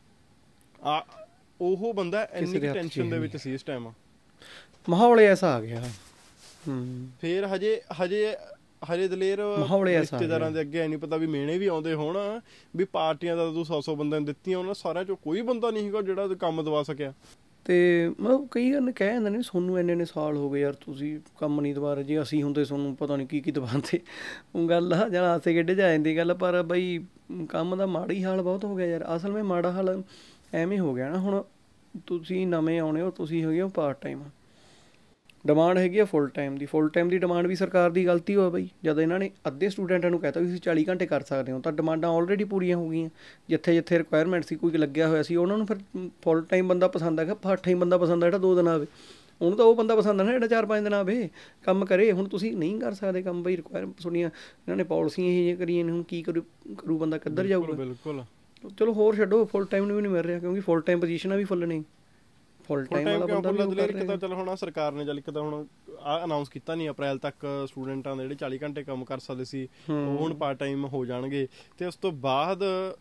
ਆ ਉਹ ਬੰਦਾ ਇੰਨੀ ਟੈਨਸ਼ਨ ਦੇ ਵਿੱਚ ਸੀ ਇਸ ਟਾਈਮ, ਮਾਹੌਲ ਐਸਾ ਆ ਗਿਆ। ਫਿਰ ਹਜੇ ਹਜੇ ਹਜੇ ਦਲੇਰ ਰਿਸ਼ਤੇਦਾਰਾਂ ਦੇ ਅੱਗੇ ਨਹੀਂ ਪਤਾ ਵੀ ਮੇਣੇ ਵੀ ਆਉਂਦੇ ਹੋਣ, ਵੀ ਪਾਰਟੀਆਂ ਦਾ ਤੂੰ ਸੌ ਸੌ ਬੰਦਿਆਂ ਨੂੰ ਦਿੱਤੀਆਂ, ਉਹਨਾਂ ਸਾਰਿਆਂ 'ਚੋਂ ਕੋਈ ਬੰਦਾ ਨਹੀਂ ਹੈਗਾ ਜਿਹੜਾ ਕੰਮ ਦਵਾ ਸਕਿਆ। ਅਤੇ ਮਤਲਬ ਕਈ ਵਾਰ ਕਹਿ ਜਾਂਦੇ ਨੇ ਤੁਹਾਨੂੰ ਇੰਨੇ ਇੰਨੇ ਸਾਲ ਹੋ ਗਏ ਯਾਰ, ਤੁਸੀਂ ਕੰਮ ਨਹੀਂ ਦਵਾ ਰਹੇ, ਜੇ ਅਸੀਂ ਹੁੰਦੇ ਤੁਹਾਨੂੰ ਪਤਾ ਨਹੀਂ ਕੀ ਕੀ ਦਵਾਉਂਦੇ। ਉਹ ਗੱਲ ਆ ਜਾਂ ਹਾਸੇ ਖੇਡੇ 'ਚ ਆ ਜਾਂਦੀ ਗੱਲ, ਪਰ ਬਈ ਕੰਮ ਦਾ ਮਾੜਾ ਹੀ ਹਾਲ ਬਹੁਤ ਹੋ ਗਿਆ ਯਾਰ। ਅਸਲ ਵਿੱਚ ਮਾੜਾ ਹਾਲ ਐਵੇਂ ਹੋ ਗਿਆ ਨਾ, ਹੁਣ ਤੁਸੀਂ ਨਵੇਂ ਆਉਣੇ ਹੋ, ਤੁਸੀਂ ਹੈਗੇ ਹੋ ਪਾਰਟ ਟਾਈਮ, ਡਿਮਾਂਡ ਹੈਗੀ ਆ ਫੁੱਲ ਟਾਈਮ ਦੀ। ਫੁੱਲ ਟਾਈਮ ਦੀ ਡਿਮਾਂਡ ਵੀ ਸਰਕਾਰ ਦੀ ਗਲਤੀ ਹੋਇਆ ਬਈ, ਜਦ ਇਹਨਾਂ ਨੇ ਅੱਧੇ ਸਟੂਡੈਂਟਾਂ ਨੂੰ ਕਹਿਤਾ ਵੀ ਤੁਸੀਂ ਚਾਲੀ ਘੰਟੇ ਕਰ ਸਕਦੇ ਹੋ, ਤਾਂ ਡਿਮਾਂਡਾਂ ਆਲਰੇਡੀ ਪੂਰੀਆਂ ਹੋ ਗਈਆਂ। ਜਿੱਥੇ ਜਿੱਥੇ ਰਿਕੁਆਇਰਮੈਂਟ ਸੀ, ਕੋਈ ਲੱਗਿਆ ਹੋਇਆ ਸੀ, ਉਹਨਾਂ ਨੂੰ ਫਿਰ ਫੁੱਲ ਟਾਈਮ ਬੰਦਾ ਪਸੰਦ ਹੈਗਾ, ਪਾਰਟ ਟਾਈਮ ਬੰਦਾ ਪਸੰਦ ਆ ਜਿਹੜਾ ਦੋ ਦਿਨ ਆਵੇ। ਉਹਨੂੰ ਤਾਂ ਉਹ ਬੰਦਾ ਪਸੰਦ ਆ ਨਾ ਜਿਹੜਾ ਚਾਰ ਪੰਜ ਦਿਨ ਆਵੇ ਕੰਮ ਕਰੇ। ਹੁਣ ਤੁਸੀਂ ਨਹੀਂ ਕਰ ਸਕਦੇ ਕੰਮ ਬਈ, ਰਿਕੁਆਇਰ ਸੁਣੀਆਂ ਇਹਨਾਂ ਨੇ ਪਾਲਿਸੀਆਂ ਇਹ ਜਿਹੀਆਂ ਕਰੀਆਂ ਨੇ, ਹੁਣ ਕੀ ਕਰੂ ਕਰੂ ਬੰਦਾ, ਕਿੱਧਰ ਜਾਊਗਾ। ਬਿਲਕੁਲ ਚਲੋ ਹੋਰ ਛੱਡੋ, ਫੁੱਲ ਟਾਈਮ ਨੂੰ ਵੀ ਨਹੀਂ ਮਿਲ ਰਿਹਾ, ਕਿਉਂਕਿ ਫੁੱਲ ਟਾਈਮ ਪੋਜੀਸ਼ਨਾਂ ਵੀ ਫੁੱਲ ਨੇ। ਫੁੱਲ ਟਾਈਮ ਵਾਲਾ ਬੰਦਾ ਇੱਕ ਤਾਂ ਚਲੋ ਹੁਣ ਸਰਕਾਰ ਨੇ ਚੱਲ ਇੱਕ ਤਾਂ ਹੁਣ ਆਹ ਅਨਾਊਂਸ ਕੀਤਾ ਨਹੀਂ, ਅਪ੍ਰੈਲ ਤੱਕ ਸਟੂਡੈਂਟਾਂ ਦੇ ਜਿਹੜੇ ਚਾਲੀ ਘੰਟੇ ਕੰਮ ਕਰ ਸਕਦੇ ਸੀ ਉਹ ਹੁਣ ਪਾਰਟ ਟਾਈਮ ਹੋ ਜਾਣਗੇ। ਅਤੇ ਉਸ ਤੋਂ ਬਾਅਦ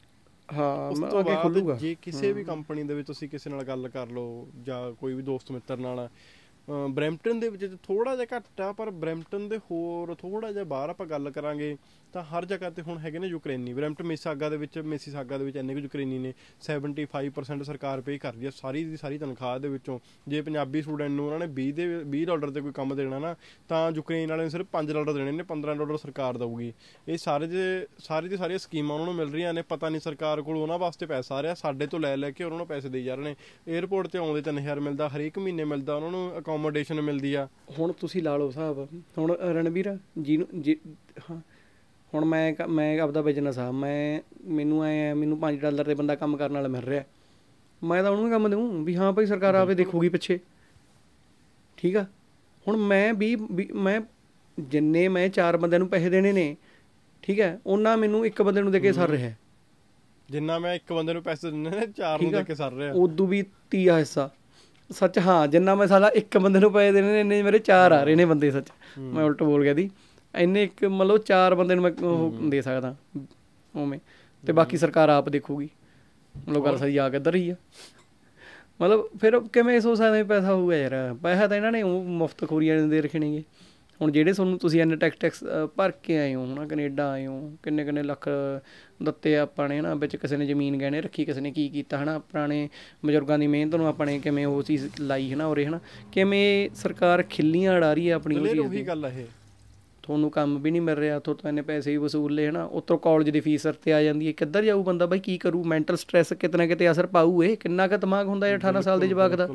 ਹਾਂ ਉਸ ਮੈਂ ਤੋਂ ਅੱਗੇ ਬਾਅਦ ਖੁੱਲੂਗਾ। ਜੇ ਕਿਸੇ ਵੀ ਕੰਪਨੀ ਦੇ ਵਿੱਚ ਤੁਸੀਂ ਕਿਸੇ ਨਾਲ ਗੱਲ ਕਰ ਲਓ ਜਾਂ ਕੋਈ ਵੀ ਦੋਸਤ ਮਿੱਤਰ ਨਾਲ, ਬਰੈਂਪਟਨ ਦੇ ਵਿੱਚ ਥੋੜ੍ਹਾ ਜਿਹਾ ਘੱਟ ਆ, ਪਰ ਬਰੈਂਪਟਨ ਦੇ ਹੋਰ ਥੋੜ੍ਹਾ ਜਿਹਾ ਬਾਹਰ ਆਪਾਂ ਗੱਲ ਕਰਾਂਗੇ ਤਾਂ ਹਰ ਜਗ੍ਹਾ 'ਤੇ ਹੁਣ ਹੈਗੇ ਨੇ ਯੂਕਰੇਨੀ। ਬਰੈਂਪਟਨ ਮਿਸੀਸਾਗਾ ਦੇ ਵਿੱਚ ਮਿਸੀਸਾਗਾ ਦੇ ਵਿੱਚ ਇੰਨੇ ਕੁ ਯੂਕਰੇਨੀ ਨੇ। ਸੈਵਨਟੀ ਫਾਈਵ ਪਰਸੈਂਟ ਸਰਕਾਰ ਪੇ ਕਰ ਰਹੀ ਹੈ ਸਾਰੀ ਦੀ ਸਾਰੀ ਤਨਖਾਹ ਦੇ ਵਿੱਚੋਂ। ਜੇ ਪੰਜਾਬੀ ਸਟੂਡੈਂਟ ਨੂੰ ਉਹਨਾਂ ਨੇ ਵੀਹ ਦੇ ਵੀਹ ਡਾਲਰ 'ਤੇ ਕੋਈ ਕੰਮ ਦੇਣਾ ਨਾ, ਤਾਂ ਯੂਕਰੇਨ ਵਾਲਿਆਂ ਨੇ ਸਿਰਫ ਪੰਜ ਡਾਲਰ ਦੇਣੇ ਨੇ, ਪੰਦਰਾਂ ਡਾਲਰ ਸਰਕਾਰ ਦਊਗੀ। ਇਹ ਸਾਰੇ ਦੇ ਸਾਰੀ ਦੀ ਸਾਰੀਆਂ ਸਕੀਮਾਂ ਉਹਨਾਂ ਨੂੰ ਮਿਲ ਰਹੀਆਂ ਨੇ। ਪਤਾ ਨਹੀਂ ਸਰਕਾਰ ਕੋਲ ਉਹਨਾਂ ਵਾਸਤੇ ਪੈਸਾ ਆ ਰਿਹਾ, ਸਾਡੇ ਤੋਂ ਲੈ ਲੈ ਕੇ ਉਹਨਾਂ ਨੂੰ ਪੈਸੇ ਦੇਈ ਜਾ ਰਹੇ ਨੇ। ਏਅਰਪੋਰਟ 'ਤੇ ਆਉਂਦੇ ਤਿੰਨ ਹਜ਼ਾਰ ਮਿਲਦਾ, ਹਰੇਕ ਮਹੀਨੇ ਮਿਲਦਾ ਉਹਨਾਂ ਨੂੰ, ਅਕੋਮੋਡੇਸ਼ਨ ਮਿਲਦੀ ਆ। ਹੁਣ ਤੁਸੀਂ ਲਾ ਲਓ ਹਿਸਾਬ, ਹੁਣ ਰਣਵੀਰ ਜਿਹਨੂੰ ਜੀ ਹਾਂ ਹੁਣ ਮੈਂ ਮੈਂ ਆਪਦਾ ਬਿਜ਼ਨਸ ਆ, ਮੈਂ ਮੈਨੂੰ ਐ ਮੈਨੂੰ ਪੰਜ ਡਾਲਰ 'ਤੇ ਬੰਦਾ ਕੰਮ ਕਰਨ ਵਾਲਾ ਮਿਲ ਰਿਹਾ, ਮੈਂ ਤਾਂ ਉਹਨੂੰ ਕੰਮ ਦੇਊਂ ਵੀ ਹਾਂ ਭਾਈ ਸਰਕਾਰ ਆਵੇ ਦੇਖੂਗੀ ਪਿੱਛੇ, ਠੀਕ ਆ। ਹੁਣ ਮੈਂ ਵੀ ਮੈਂ ਜਿੰਨੇ ਮੈਂ ਚਾਰ ਬੰਦਿਆਂ ਨੂੰ ਪੈਸੇ ਦੇਣੇ ਨੇ, ਠੀਕ ਹੈ, ਉਹਨਾਂ ਮੈਨੂੰ ਇੱਕ ਬੰਦੇ ਨੂੰ ਦੇ ਕੇ ਸਰ ਰਿਹਾ। ਜਿੰਨਾ ਮੈਂ ਇੱਕ ਬੰਦੇ ਨੂੰ ਪੈਸੇ ਦਿੰਦੇ ਨੇ, ਚਾਰ ਨੂੰ ਦੇ ਕੇ ਸਰ ਰਿਹਾ। ਉਦੋਂ ਵੀ ਤੀਆ ਹਿੱਸਾ ਸੱਚ, ਹਾਂ ਜਿੰਨਾ ਮੈਂ ਸਾਲਾ ਇੱਕ ਬੰਦੇ ਨੂੰ ਪੈਸੇ ਦੇਣੇ ਨੇ, ਇੰਨੇ ਮੇਰੇ ਚਾਰ ਆ ਰਹੇ ਨੇ ਬੰਦੇ। ਸੱਚ ਮੈਂ ਉਲਟ ਬੋਲ ਗਿਆ ਦੀ, ਇੰਨੇ ਇੱਕ ਮਤਲਬ ਚਾਰ ਬੰਦੇ ਨੂੰ ਮੈਂ ਉਹ ਦੇ ਸਕਦਾ ਉਵੇਂ, ਅਤੇ ਬਾਕੀ ਸਰਕਾਰ ਆਪ ਦੇਖੂਗੀ। ਮਤਲਬ ਗੱਲ ਸਹੀ ਆ ਕਿੱਧਰ ਹੀ ਆ। ਮਤਲਬ ਫਿਰ ਕਿਵੇਂ ਸੋਚ ਸਕਦੇ ਪੈਸਾ ਹੋਊਗਾ ਯਾਰ? ਪੈਸਾ ਤਾਂ ਇਹਨਾਂ ਨੇ ਉਹ ਮੁਫਤ ਖੋਰੀਆਂ ਦੇ ਰੱਖੇ ਨੇਗੇ। ਹੁਣ ਜਿਹੜੇ ਤੁਹਾਨੂੰ ਤੁਸੀਂ ਇੰਨੇ ਟੈਕਸ ਟੈਕਸ ਭਰ ਕੇ ਆਏ ਹੋ ਹੈ ਨਾ, ਕੈਨੇਡਾ ਆਏ ਹੋ, ਕਿੰਨੇ ਕਿੰਨੇ ਲੱਖ ਦਿੱਤੇ ਆਪਾਂ ਨੇ ਹੈ ਨਾ, ਵਿੱਚ ਕਿਸੇ ਨੇ ਜ਼ਮੀਨ ਗਹਿਣੇ ਰੱਖੀ, ਕਿਸੇ ਨੇ ਕੀ ਕੀਤਾ ਹੈ ਨਾ, ਪੁਰਾਣੇ ਬਜ਼ੁਰਗਾਂ ਦੀ ਮਿਹਨਤ ਨੂੰ ਆਪਾਂ ਨੇ ਕਿਵੇਂ ਉਹ ਚੀਜ਼ ਲਾਈ ਹੈ ਨਾ ਉਰੇ, ਹੈ ਨਾ, ਕਿਵੇਂ ਸਰਕਾਰ ਖਿੱਲੀਆਂ ਉਡਾ ਰਹੀ ਹੈ ਆਪਣੀ ਉਹ ਚੀਜ਼ ਦੀ। ਗੱਲ ਇਹ ਤੁਹਾਨੂੰ ਕੰਮ ਵੀ ਨਹੀਂ ਮਿਲ ਰਿਹਾ, ਉੱਥੋਂ ਤਾਂ ਇੰਨੇ ਪੈਸੇ ਵੀ ਵਸੂਲ ਲਏ ਹੈ ਨਾ, ਉੱਤੋਂ ਕਾਲਜ ਦੀ ਫੀਸ ਸਿਰ 'ਤੇ ਆ ਜਾਂਦੀ ਹੈ। ਕਿੱਧਰ ਜਾਊ ਬੰਦਾ ਬਾਈ, ਕੀ ਕਰੂ? ਮੈਂਟਲ ਸਟਰੈਸ ਕਿਤੇ ਨਾ ਕਿਤੇ ਅਸਰ ਪਾਊ। ਇਹ ਕਿੰਨਾ ਕੁ ਦਿਮਾਗ ਹੁੰਦਾ ਹੈ ਅਠਾਰਾਂ ਸਾਲ ਦੇ ਜਵਾਕ ਦਾ?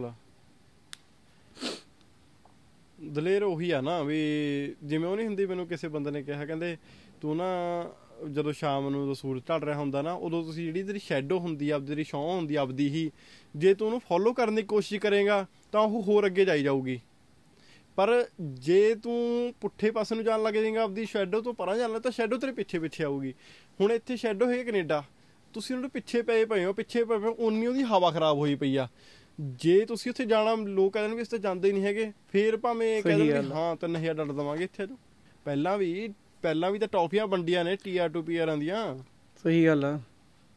ਦਲੇਰ ਉਹੀ ਆ ਨਾ ਵੀ ਜਿਵੇਂ ਉਹ ਨਹੀਂ ਹੁੰਦੀ, ਮੈਨੂੰ ਕਿਸੇ ਬੰਦੇ ਨੇ ਕਿਹਾ, ਕਹਿੰਦੇ ਤੂੰ ਨਾ ਜਦੋਂ ਸ਼ਾਮ ਨੂੰ ਸੂਰਜ ਢਲ ਰਿਹਾ ਹੁੰਦਾ ਨਾ, ਉਦੋਂ ਤੁਸੀਂ ਜਿਹੜੀ ਤੇਰੀ ਸ਼ੈਡੋ ਹੁੰਦੀ ਆ, ਤੇਰੀ ਛਾਂ ਹੁੰਦੀ ਆਪਦੀ ਹੀ, ਜੇ ਤੂੰ ਉਹਨੂੰ ਫੋਲੋ ਕਰਨ ਦੀ ਕੋਸ਼ਿਸ਼ ਕਰੇਗਾ ਤਾਂ ਉਹ ਹੋਰ ਅੱਗੇ ਜਾਈ ਜਾਊਗੀ। ਪਰ ਜੇ ਤੂੰ ਪੁੱਠੇ ਪਾਸੇ ਨੂੰ ਜਾਣ ਲੱਗ ਜਾਏਗਾ, ਆਪਦੀ ਸ਼ੈਡੋ ਤੋਂ ਪਰਾਂ ਜਾਣ ਲੱਗ, ਤਾਂ ਸ਼ੈਡੋ ਤੇਰੇ ਪਿੱਛੇ ਪਿੱਛੇ ਆਊਗੀ। ਹੁਣ ਇੱਥੇ ਸ਼ੈਡੋ ਹੈ ਕੈਨੇਡਾ, ਤੁਸੀਂ ਉਹਨੂੰ ਪਿੱਛੇ ਪਏ ਪਏ ਹੋ, ਪਿੱਛੇ ਪਏ ਪਏ, ਉਨੀ ਉਹਦੀ ਹਵਾ ਖਰਾਬ ਹੋਈ ਪਈ ਆ। ਜੇ ਤੁਸੀਂ ਉੱਥੇ ਜਾਣਾ, ਲੋਕ ਕਹਿ ਦੇਣ ਵੀ ਇਸ ਤੇ ਜਾਂਦੇ ਹੀ ਨਹੀਂ ਹੈਗੇ, ਫੇਰ ਭਾਵੇਂ ਕਹਿ ਦੇਣ ਵੀ ਹਾਂ ਤਿੰਨ ਹਜ਼ਾਰ ਡਾਲਰ ਦੇਵਾਂਗੇ ਇੱਥੇ ਤੋਂ। ਪਹਿਲਾਂ ਵੀ ਪਹਿਲਾਂ ਵੀ ਤਾਂ ਟੌਫੀਆਂ ਵੰਡੀਆਂ ਨੇ ਟੀ ਆਰ ਟੂ ਪੀ ਆਰਾਂ ਦੀਆਂ। ਸਹੀ ਗੱਲ ਆ।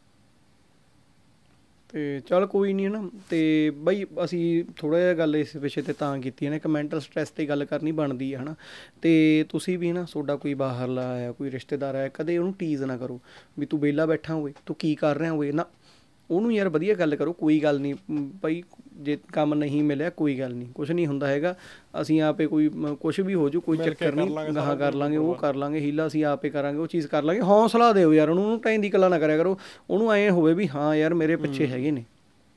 ਅਤੇ ਚੱਲ ਕੋਈ ਨਹੀਂ ਹੈ ਨਾ। ਅਤੇ ਬਈ ਅਸੀਂ ਥੋੜ੍ਹਾ ਜਿਹਾ ਗੱਲ ਇਸ ਵਿਸ਼ੇ 'ਤੇ ਤਾਂ ਕੀਤੀ ਹੈ ਨਾ, ਇੱਕ ਮੈਂਟਲ ਸਟਰੈਸ 'ਤੇ ਗੱਲ ਕਰਨੀ ਬਣਦੀ ਹੈ ਹੈ ਨਾ। ਅਤੇ ਤੁਸੀਂ ਵੀ ਨਾ, ਤੁਹਾਡਾ ਕੋਈ ਬਾਹਰਲਾ ਆਇਆ, ਕੋਈ ਰਿਸ਼ਤੇਦਾਰ ਆਇਆ, ਕਦੇ ਉਹਨੂੰ ਟੀਜ਼ ਨਾ ਕਰੋ ਵੀ ਤੂੰ ਵਿਹਲਾ ਬੈਠਾ ਹੋਵੇ, ਤੂੰ ਕੀ ਕਰ ਰਿਹਾ ਹੋਵੇ ਨਾ। ਉਹਨੂੰ ਯਾਰ ਵਧੀਆ ਗੱਲ ਕਰੋ, ਕੋਈ ਗੱਲ ਨਹੀਂ ਭਾਈ, ਜੇ ਕੰਮ ਨਹੀਂ ਮਿਲਿਆ ਕੋਈ ਗੱਲ ਨਹੀਂ, ਕੁਛ ਨਹੀਂ ਹੁੰਦਾ ਹੈਗਾ, ਅਸੀਂ ਆਪੇ ਕੋਈ ਕੁਛ ਵੀ ਹੋ ਜੂ, ਕੋਈ ਚੱਕਰ ਨਹੀਂ, ਗਾਹਾਂ ਕਰ ਲਾਂਗੇ, ਉਹ ਕਰ ਲਾਂਗੇ, ਹੀਲਾ ਅਸੀਂ ਆਪੇ ਕਰਾਂਗੇ, ਉਹ ਚੀਜ਼ ਕਰ ਲਾਂਗੇ। ਹੌਸਲਾ ਦਿਓ ਯਾਰ ਉਹਨੂੰ, ਉਹਨੂੰ ਟਾਈਮ ਦੀ ਗੱਲਾਂ ਨਾ ਕਰਿਆ ਕਰੋ। ਉਹਨੂੰ ਐਂ ਹੋਵੇ ਵੀ ਹਾਂ ਯਾਰ ਮੇਰੇ ਪਿੱਛੇ ਹੈਗੇ ਨੇ।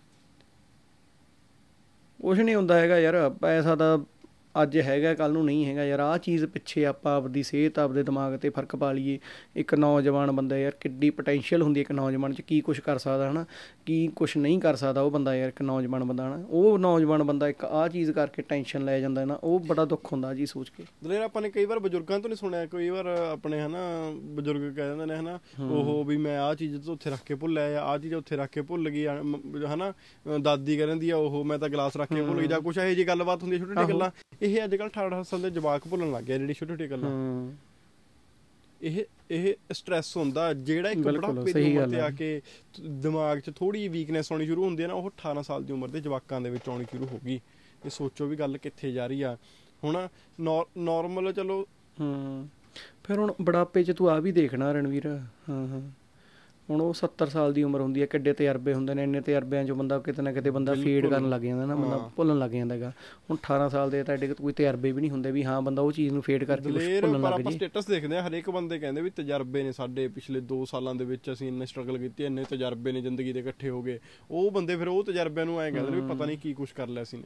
ਕੁਛ ਨਹੀਂ ਹੁੰਦਾ ਹੈਗਾ ਯਾਰ, ਪੈਸਾ ਤਾਂ ਅੱਜ ਹੈਗਾ ਕੱਲ੍ਹ ਨੂੰ ਨਹੀਂ ਹੈਗਾ ਯਾਰ। ਆਹ ਚੀਜ਼ ਪਿੱਛੇ ਆਪਾਂ ਆਪਦੀ ਸਿਹਤ, ਆਪਦੇ ਦਿਮਾਗ 'ਤੇ ਫਰਕ ਪਾ ਲਈਏ। ਇੱਕ ਨੌਜਵਾਨ ਬੰਦਾ ਯਾਰ, ਕਿੱਡੀ ਪੋਟੈਂਸ਼ੀਅਲ ਹੁੰਦੀ ਇੱਕ ਨੌਜਵਾਨ 'ਚ, ਕੀ ਕੁਛ ਕਰ ਸਕਦਾ ਹੈ ਨਾ, ਕੀ ਕੁਛ ਨਹੀਂ ਕਰ ਸਕਦਾ ਉਹ ਬੰਦਾ ਯਾਰ, ਇੱਕ ਨੌਜਵਾਨ ਬੰਦਾ ਹੈ ਨਾ। ਉਹ ਨੌਜਵਾਨ ਬੰਦਾ ਇੱਕ ਆਹ ਚੀਜ਼ ਕਰਕੇ ਟੈਨਸ਼ਨ ਲੈ ਜਾਂਦਾ ਨਾ, ਉਹ ਬੜਾ ਦੁੱਖ ਹੁੰਦਾ ਜੀ ਸੋਚ ਕੇ। ਦਲੇਰ ਆਪਾਂ ਨੇ ਕਈ ਵਾਰ ਬਜ਼ੁਰਗਾਂ ਤੋਂ ਨਹੀਂ ਸੁਣਿਆ, ਕਈ ਵਾਰ ਆਪਣੇ ਹੈ ਨਾ ਬਜ਼ੁਰਗ ਕਹਿ ਦਿੰਦੇ ਨੇ ਹੈ ਨਾ, ਉਹ ਵੀ ਮੈਂ ਆਹ ਚੀਜ਼ ਉੱਥੇ ਰੱਖ ਕੇ ਭੁੱਲ ਆਇਆ, ਆਹ ਚੀਜ਼ ਉੱਥੇ ਰੱਖ ਕੇ ਭੁੱਲ ਗਈ ਹੈ ਨਾ। ਦਾਦੀ ਕਹਿ ਦਿੰਦੀ ਆ ਉਹ ਮੈਂ ਤਾਂ ਗਲਾਸ ਰੱਖ ਕੇ ਭੁੱਲ ਗਈ, ਜਾਂ ਕੁਛ ਇਹੋ ਜਿਹੀ ਗੱਲਬਾਤ ਹੁੰਦੀ ਛੋਟੀ ਛੋਟੀ ਗੱਲਾਂ। ਇਹ ਅੱਜ ਕੱਲ੍ਹ ਅਠਾਰਾਂ ਸਾਲ ਦੇ ਜਵਾਕ ਭੁੱਲਣ ਲੱਗ ਗਿਆ ਜਿਹੜੀ ਛੋਟੀ ਛੋਟੀ ਗੱਲਾਂ। ਇਹ ਇਹ ਸਟਰੈਸ ਹੁੰਦਾ ਜਿਹੜਾ ਇੱਕ ਬੁਢਾਪੇ ਦੀ ਉਮਰ 'ਤੇ ਆ ਕੇ ਦਿਮਾਗ 'ਚ ਥੋੜ੍ਹੀ ਵੀਕਨੈਸ ਆਉਣੀ ਸ਼ੁਰੂ ਹੁੰਦੀ ਹੈ ਨਾ, ਉਹ ਅਠਾਰਾਂ ਸਾਲ ਦੀ ਉਮਰ ਦੇ ਜਵਾਕਾਂ ਦੇ ਵਿੱਚ ਆਉਣੀ ਸ਼ੁਰੂ ਹੋ ਗਈ। ਇਹ ਸੋਚੋ ਵੀ ਗੱਲ ਕਿੱਥੇ ਜਾ ਰਹੀ ਆ ਹੁਣ। ਨੌ ਨੌਰਮਲ ਚਲੋ। ਹੂੰ ਫਿਰ ਹੁਣ ਬੁਢਾਪੇ 'ਚ ਤੂੰ ਆ ਵੀ ਦੇਖਣਾ ਰਣਵੀਰ, ਹਾਂ ਹਾਂ ਹੁਣ ਉਹ ਸੱਤਰ ਸਾਲ ਦੀ ਉਮਰ ਹੁੰਦੀ ਹੈ, ਕਿੱਡੇ ਤਜਰਬੇ ਹੁੰਦੇ ਨੇ, ਇੰਨੇ ਤਜਰਬਿਆਂ 'ਚੋਂ ਬੰਦਾ ਕਿਤੇ ਨਾ ਕਿਤੇ ਬੰਦਾ ਫੀਡ ਕਰਨ ਲੱਗ ਜਾਂਦਾ ਨਾ, ਬੰਦਾ ਭੁੱਲਣ ਲੱਗ ਜਾਂਦਾ ਹੈਗਾ। ਹੁਣ ਅਠਾਰਾਂ ਸਾਲ ਦੇ ਤਾਂ ਐਡੇ ਕੋਈ ਤਜਰਬੇ ਵੀ ਨਹੀਂ ਹੁੰਦੇ ਵੀ ਹਾਂ ਬੰਦਾ ਉਹ ਚੀਜ਼ ਨੂੰ ਫੇਡ ਕਰਕੇ ਭੁੱਲਣ ਲੱਗ ਜੇ। ਸਟੇਟਸ ਦੇਖਦੇ ਹਾਂ, ਹਰੇਕ ਬੰਦੇ ਕਹਿੰਦੇ ਵੀ ਤਜਰਬੇ ਨੇ ਸਾਡੇ, ਪਿਛਲੇ ਦੋ ਸਾਲਾਂ ਦੇ ਵਿੱਚ ਅਸੀਂ ਇੰਨੇ ਸਟਰਗਲ ਕੀਤੇ, ਇੰਨੇ ਤਜਰਬੇ ਨੇ ਜ਼ਿੰਦਗੀ ਦੇ ਇਕੱਠੇ ਹੋ ਗਏ। ਉਹ ਬੰਦੇ ਫਿਰ ਉਹ ਤਜਰਬਿਆਂ ਨੂੰ ਐਂ ਕਹਿੰਦੇ ਨੇ ਵੀ ਪਤਾ ਨਹੀਂ ਕੀ ਕੁਛ ਕਰ ਲਿਆ ਸੀ ਨੇ।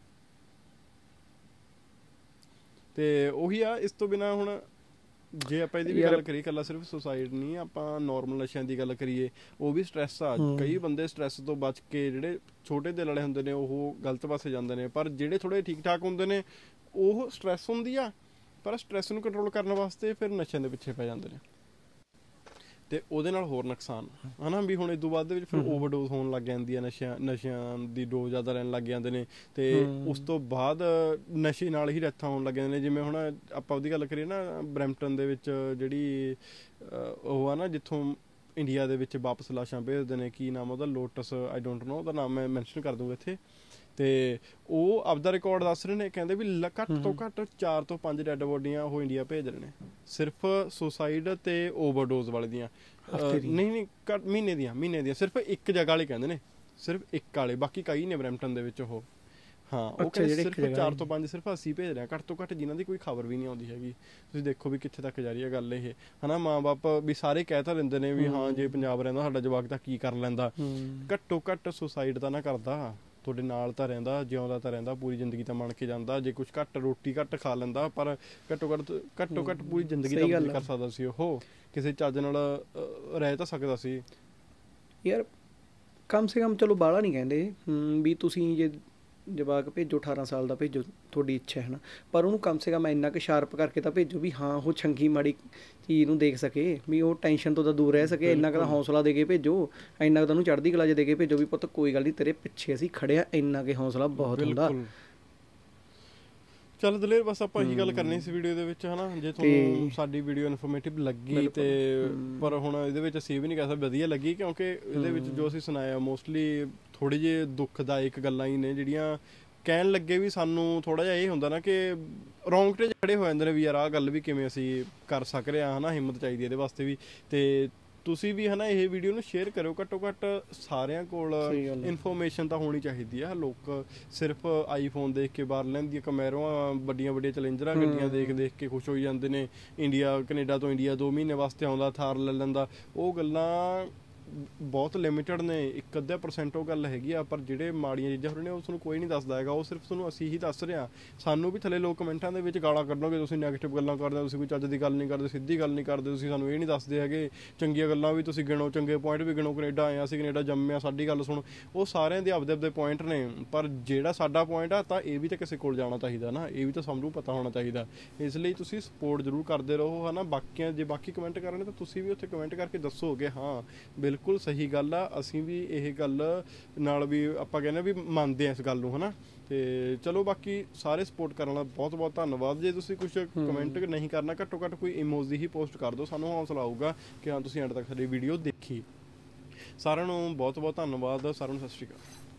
ਤੇ ਉਹੀ ਆ। ਇਸ ਤੋਂ ਬਿਨਾਂ ਹੁਣ ਜੇ ਆਪਾਂ ਇਹਦੀ ਵੀ ਗੱਲ ਕਰੀਏ, ਇਕੱਲਾ ਸਿਰਫ ਸੁਸਾਈਡ ਨਹੀਂ, ਆਪਾਂ ਨੋਰਮਲ ਨਸ਼ਿਆਂ ਦੀ ਗੱਲ ਕਰੀਏ, ਉਹ ਵੀ ਸਟਰੈਸ ਆ। ਕਈ ਬੰਦੇ ਸਟਰੈਸ ਤੋਂ ਬਚ ਕੇ, ਜਿਹੜੇ ਛੋਟੇ ਦਿਲ ਵਾਲੇ ਹੁੰਦੇ ਨੇ ਉਹ ਗਲਤ ਪਾਸੇ ਜਾਂਦੇ ਨੇ, ਪਰ ਜਿਹੜੇ ਥੋੜ੍ਹੇ ਠੀਕ ਠਾਕ ਹੁੰਦੇ ਨੇ ਉਹ ਸਟਰੈਸ ਹੁੰਦੀ ਆ, ਪਰ ਸਟਰੈਸ ਨੂੰ ਕੰਟਰੋਲ ਕਰਨ ਵਾਸਤੇ ਫਿਰ ਨਸ਼ਿਆਂ ਦੇ ਪਿੱਛੇ ਪੈ ਜਾਂਦੇ ਨੇ, ਅਤੇ ਉਹਦੇ ਨਾਲ ਹੋਰ ਨੁਕਸਾਨ ਹੈ ਨਾ। ਵੀ ਹੁਣ ਇਸ ਤੋਂ ਬਾਅਦ ਦੇ ਵਿੱਚ ਫਿਰ ਓਵਰਡੋਜ਼ ਹੋਣ ਲੱਗ ਜਾਂਦੀ ਹੈ, ਨਸ਼ਿਆਂ ਨਸ਼ਿਆਂ ਦੀ ਡੋਜ਼ ਜ਼ਿਆਦਾ ਲੈਣ ਲੱਗ ਜਾਂਦੇ ਨੇ, ਅਤੇ ਉਸ ਤੋਂ ਬਾਅਦ ਨਸ਼ੇ ਨਾਲ ਹੀ ਡੈਥਾਂ ਹੋਣ ਲੱਗ ਜਾਂਦੀਆਂ ਨੇ। ਜਿਵੇਂ ਹੁਣ ਆਪਾਂ ਉਹਦੀ ਗੱਲ ਕਰੀਏ ਨਾ, ਬਰੈਂਪਟਨ ਦੇ ਵਿੱਚ ਜਿਹੜੀ ਉਹ ਆ ਨਾ, ਜਿੱਥੋਂ ਇੰਡੀਆ ਦੇ ਵਿੱਚ ਵਾਪਸ ਲਾਸ਼ਾਂ ਭੇਜਦੇ ਨੇ। ਕੀ ਨਾਮ ਉਹਦਾ, ਲੋਟਸ, ਆਈ ਡੋਂਟ ਨੋ ਉਹਦਾ ਨਾਮ, ਮੈਂ ਮੈਂਸ਼ਨ ਕਰ ਦੂੰਗਾ ਇੱਥੇ। ਤੇ ਉਹ ਆਪਦਾ ਰਿਕਾਰਡ ਦੱਸ ਰਹੇ ਨੇ, ਕਹਿੰਦੇ ਵੀ ਘੱਟ ਤੋਂ ਘੱਟ ਚਾਰ ਤੋਂ ਪੰਜ ਡੈਡ ਬੋਡੀਆਂ ਉਹ ਇੰਡੀਆ ਭੇਜ ਰਹੇ ਨੇ ਸਿਰਫ ਸੁਸਾਈਡ ਤੇ ਓਵਰਡੋਜ਼ ਵਾਲੇ ਦੀਆਂ। ਨਹੀਂ ਨਹੀਂ ਮਹੀਨੇ ਦੀਆਂ ਮਹੀਨੇ ਦੀਆਂ ਸਿਰਫ ਇੱਕ ਜਗ੍ਹਾ ਵਾਲੇ ਕਹਿੰਦੇ ਨੇ, ਸਿਰਫ ਇੱਕ ਵਾਲੇ, ਬਾਕੀ ਕਈ ਨੇ ਬਰੈਂਪਟਨ ਦੇ ਵਿੱਚ ਉਹ। ਹਾਂ ਉਹ ਕਹਿੰਦੇ ਸਿਰਫ ਚਾਰ ਤੋਂ ਪੰਜ ਸਿਰਫ ਅਸੀਂ ਭੇਜ ਰਹੇ ਹਾਂ ਘੱਟ ਤੋਂ ਘੱਟ, ਜਿਨ੍ਹਾਂ ਦੀ ਕੋਈ ਖਬਰ ਵੀ ਨਹੀਂ ਆਉਂਦੀ ਹੈਗੀ। ਤੁਸੀਂ ਦੇਖੋ ਵੀ ਕਿੱਥੇ ਤੱਕ ਜਾ ਰਹੀ ਹੈ ਗੱਲ ਇਹ, ਹਨਾ। ਮਾਂ ਬਾਪ ਵੀ ਸਾਰੇ ਕਹਿ ਤਾਂ ਦਿੰਦੇ ਨੇ ਵੀ ਹਾਂ ਜੇ ਪੰਜਾਬ ਰਹਿੰਦਾ ਸਾਡਾ ਜਵਾਕ ਤਾਂ ਕੀ ਕਰ ਲੈਂਦਾ। ਘੱਟੋ ਘੱਟ ਸੁਸਾਈਡ ਤਾਂ ਨਾ ਕਰਦਾ, ਤੁਹਾਡੇ ਨਾਲ ਤਾਂ ਰਹਿੰਦਾ, ਜਿਉਂਦਾ ਤਾਂ ਰਹਿੰਦਾ, ਪੂਰੀ ਜ਼ਿੰਦਗੀ ਤਾਂ ਮੰਨ ਕੇ ਜਾਂਦਾ। ਜੇ ਕੁਛ ਘੱਟ ਰੋਟੀ ਘੱਟ ਖਾ ਲੈਂਦਾ, ਪਰ ਘੱਟੋ ਘੱਟ ਘੱਟੋ ਘੱਟ ਪੂਰੀ ਜ਼ਿੰਦਗੀ ਤਾਂ ਕਰ ਸਕਦਾ ਸੀ ਉਹ, ਕਿਸੇ ਚੱਜ ਨਾਲ ਰਹਿ ਤਾਂ ਸਕਦਾ ਸੀ ਯਾਰ। ਕਮ ਸੇ ਕਮ ਚਲੋ ਬਾਹਲਾ ਨਹੀਂ ਕਹਿੰਦੇ ਵੀ ਤੁਸੀਂ ਜੇ ਜਵਾਕ ਭੇਜੋ ਅਠਾਰਾਂ ਸਾਲ ਦਾ ਭੇਜੋ, ਤੁਹਾਡੀ ਇੱਛਾ ਹੈ ਨਾ, ਪਰ ਉਹਨੂੰ ਕਮ ਸੇ ਕਮ ਇੰਨਾ ਕੁ ਸ਼ਾਰਪ ਕਰਕੇ ਤਾਂ ਭੇਜੋ ਵੀ ਹਾਂ ਉਹ ਚੰਗੀ ਮਾੜੀ ਚੀਜ਼ ਨੂੰ ਦੇਖ ਸਕੇ, ਵੀ ਉਹ ਟੈਨਸ਼ਨ ਤੋਂ ਤਾਂ ਦੂਰ ਰਹਿ ਸਕੇ। ਇੰਨਾ ਕੁ ਤਾਂ ਹੌਸਲਾ ਦੇ ਕੇ ਭੇਜੋ, ਇੰਨਾ ਕੁ ਤਾਂ ਉਹਨੂੰ ਚੜ੍ਹਦੀ ਕਲਾ 'ਚ ਦੇ ਕੇ ਭੇਜੋ ਵੀ ਪੁੱਤ ਕੋਈ ਗੱਲ ਨਹੀਂ ਤੇਰੇ ਪਿੱਛੇ ਅਸੀਂ ਖੜ੍ਹੇ ਹਾਂ। ਇੰਨਾ ਕੁ ਹੌਸਲਾ ਬਹੁਤ ਹੁੰਦਾ। ਚੱਲ ਦਲੇਰ, ਬਸ ਆਪਾਂ ਇਹੀ ਗੱਲ ਕਰਨੀ ਸੀ ਵੀਡੀਓ ਦੇ ਵਿੱਚ, ਹਨਾ। ਜੇ ਤੁਹਾਨੂੰ ਸਾਡੀ ਵੀਡੀਓ ਇਨਫੋਰਮੇਟਿਵ ਲੱਗੀ ਤੇ, ਪਰ ਹੁਣ ਇਹਦੇ ਵਿੱਚ ਅਸੀਂ ਵੀ ਨਹੀਂ ਕਹਿ ਸਕਦੇ ਵਧੀਆ ਲੱਗੀ, ਕਿਉਂਕਿ ਇਹਦੇ ਵਿੱਚ ਜੋ ਅਸੀਂ ਸੁਣਾਇਆ ਮੋਸਟਲੀ ਥੋੜ੍ਹੇ ਜਿਹੇ ਦੁੱਖਦਾਇਕ ਗੱਲਾਂ ਹੀ ਨੇ, ਜਿਹੜੀਆਂ ਕਹਿਣ ਲੱਗੇ ਵੀ ਸਾਨੂੰ ਥੋੜ੍ਹਾ ਜਿਹਾ ਇਹ ਹੁੰਦਾ ਨਾ ਕਿ ਰੌਂਗਟੇ ਖੜੇ ਹੋ ਜਾਂਦੇ ਨੇ ਵੀ ਯਾਰ ਆਹ ਗੱਲ ਵੀ ਕਿਵੇਂ ਅਸੀਂ ਕਰ ਸਕ ਰਹੇ ਹਾਂ, ਹਨਾ। ਹਿੰਮਤ ਚਾਹੀਦੀ ਇਹਦੇ ਵਾਸਤੇ ਵੀ। ਤੇ ਤੁਸੀਂ ਵੀ ਹਨਾ ਇਹ ਵੀਡੀਓ ਨੂੰ ਸ਼ੇਅਰ ਕਰਿਓ, ਘੱਟੋ ਘੱਟ ਸਾਰਿਆਂ ਕੋਲ ਇਨਫੋਰਮੇਸ਼ਨ ਤਾਂ ਹੋਣੀ ਚਾਹੀਦੀ ਆ। ਲੋਕ ਸਿਰਫ ਆਈਫੋਨ ਦੇਖ ਕੇ ਬਾਹਰ ਲੈਂਦੀਆਂ, ਕਮੈਰੋਆਂ ਵੱਡੀਆਂ ਵੱਡੀਆਂ ਚੈਲੰਜਰਾਂ ਗੱਡੀਆਂ ਦੇਖ ਦੇਖ ਕੇ ਖੁਸ਼ ਹੋਈ ਜਾਂਦੇ ਨੇ। ਇੰਡੀਆ ਕੈਨੇਡਾ ਤੋਂ ਇੰਡੀਆ ਦੋ ਮਹੀਨੇ ਵਾਸਤੇ ਆਉਂਦਾ, ਥਾਰ ਲੈ ਲੈਂਦਾ। ਉਹ ਗੱਲਾਂ ਬਹੁਤ ਲਿਮਿਟਡ ਨੇ, ਇੱਕ ਅੱਧਾ ਪਰਸੈਂਟ ਉਹ ਗੱਲ ਹੈਗੀ ਆ। ਪਰ ਜਿਹੜੇ ਮਾੜੀਆਂ ਚੀਜ਼ਾਂ ਹੋ ਰਹੀਆਂ ਨੇ ਉਹ ਤੁਹਾਨੂੰ ਕੋਈ ਨਹੀਂ ਦੱਸਦਾ ਹੈਗਾ, ਉਹ ਸਿਰਫ ਤੁਹਾਨੂੰ ਅਸੀਂ ਹੀ ਦੱਸ ਰਹੇ ਹਾਂ। ਸਾਨੂੰ ਵੀ ਥੱਲੇ ਲੋਕ ਕਮੈਂਟਾਂ ਦੇ ਵਿੱਚ ਗਾਲਾਂ ਕੱਢੋਗੇ, ਤੁਸੀਂ ਨੈਗੇਟਿਵ ਗੱਲਾਂ ਕਰਦੇ ਹੋ, ਤੁਸੀਂ ਕੋਈ ਚੱਜ ਦੀ ਗੱਲ ਨਹੀਂ ਕਰਦੇ, ਸਿੱਧੀ ਗੱਲ ਨਹੀਂ ਕਰਦੇ, ਤੁਸੀਂ ਸਾਨੂੰ ਇਹ ਨਹੀਂ ਦੱਸਦੇ ਹੈਗੇ। ਚੰਗੀਆਂ ਗੱਲਾਂ ਵੀ ਤੁਸੀਂ ਗਿਣੋ, ਚੰਗੇ ਪੁਆਇੰਟ ਵੀ ਗਿਣੋ, ਕੈਨੇਡਾ ਆਏ ਅਸੀਂ ਕੈਨੇਡਾ ਜੰਮਿਆ, ਸਾਡੀ ਗੱਲ ਸੁਣੋ। ਉਹ ਸਾਰਿਆਂ ਦੇ ਆਪਦੇ ਆਪਦੇ ਪੁਆਇੰਟ ਨੇ, ਪਰ ਜਿਹੜਾ ਸਾਡਾ ਪੁਆਇੰਟ ਆ ਤਾਂ ਇਹ ਵੀ ਤਾਂ ਕਿਸੇ ਕੋਲ ਜਾਣਾ ਚਾਹੀਦਾ ਨਾ, ਇਹ ਵੀ ਤਾਂ ਸਭ ਨੂੰ ਪਤਾ ਹੋਣਾ ਚਾਹੀਦਾ। ਇਸ ਲਈ ਤੁਸੀਂ ਸਪੋਰਟ ਜ਼ਰੂਰ ਕਰਦੇ ਰਹੋ, ਹੈ ਨਾ। ਬਾਕੀਆਂ ਜੇ ਬਾਕੀ ਕਮੈਂਟ ਕਰ ਰਹੇ ਨੇ ਤਾਂ ਤੁਸੀਂ ਵੀ ਉੱਥੇ ਕਮੈਂਟ ਕਰਕੇ ਦੱਸੋਗੇ ਹਾਂ ਬਿਲਕੁਲ ਸਹੀ ਗੱਲ, ਅਸੀਂ ਵੀ ਇਹ ਗੱਲ ਨਾਲ ਵੀ ਆਪਾਂ ਕਹਿੰਦੇ ਵੀ ਮੰਨਦੇ ਹਾਂ ਇਸ ਗੱਲ ਨੂੰ, ਹਨਾ। ਤੇ ਚਲੋ ਬਾਕੀ ਸਾਰੇ ਸਪੋਰਟ ਕਰਨ ਵਾਲਾ ਬਹੁਤ ਬਹੁਤ ਧੰਨਵਾਦ। ਜੇ ਤੁਸੀਂ ਕੁਝ ਕਮੈਂਟ ਨਹੀਂ ਕਰਨਾ, ਘੱਟੋ ਘੱਟ ਕੋਈ ਇਮੋਜੀ ਹੀ ਪੋਸਟ ਕਰ ਦਿਓ, ਸਾਨੂੰ ਹੌਸਲਾ ਆਊਗਾ ਕਿ ਹਾਂ ਤੁਸੀਂ ਐਂਡ ਤੱਕ ਸਾਡੀ ਵੀਡੀਓ ਦੇਖੀ। ਸਾਰਿਆਂ ਨੂੰ ਬਹੁਤ ਬਹੁਤ ਧੰਨਵਾਦ, ਸਾਰਿਆਂ ਨੂੰ ਸਤਿ ਸ਼੍ਰੀ ਅਕਾਲ।